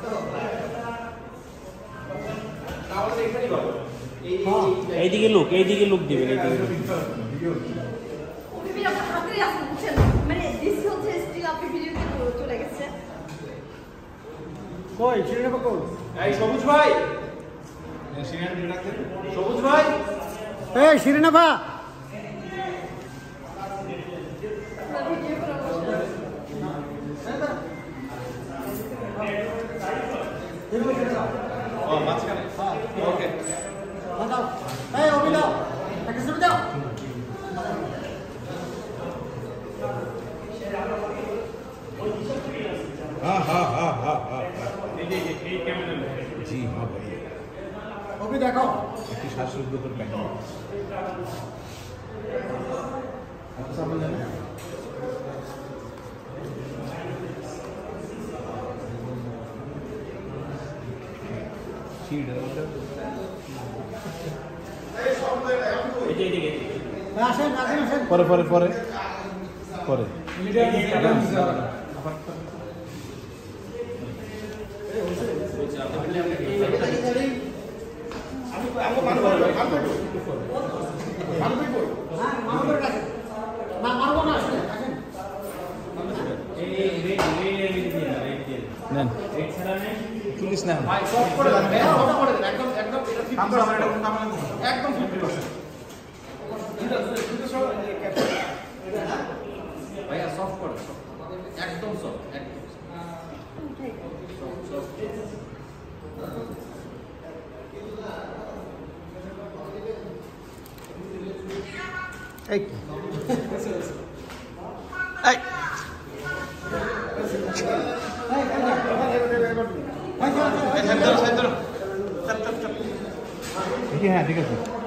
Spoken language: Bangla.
এইদিকে লুক দিবেন এইদিকে কই শিরিনাফা কই এই সবুজ ভাই সবুজ ভাই এই শিরিনাফা ও মাঝখানে ওকে দাও এই অভি দাও একটা ছবি দাও हाँ हाँ हाँ हाँ हाँ जी हाँ भाई অভি দেখো একটি শ্বাসরোধকর প্যাকেট अच्छा बोल ना सीड আসেন আসেন আসেন পরে পরে পরে পরে নেন পুলিশ নেন একদম 50% ভাইয়া সফট করে একদম সফট একদম এই হ্যাঁ ঠিক আছে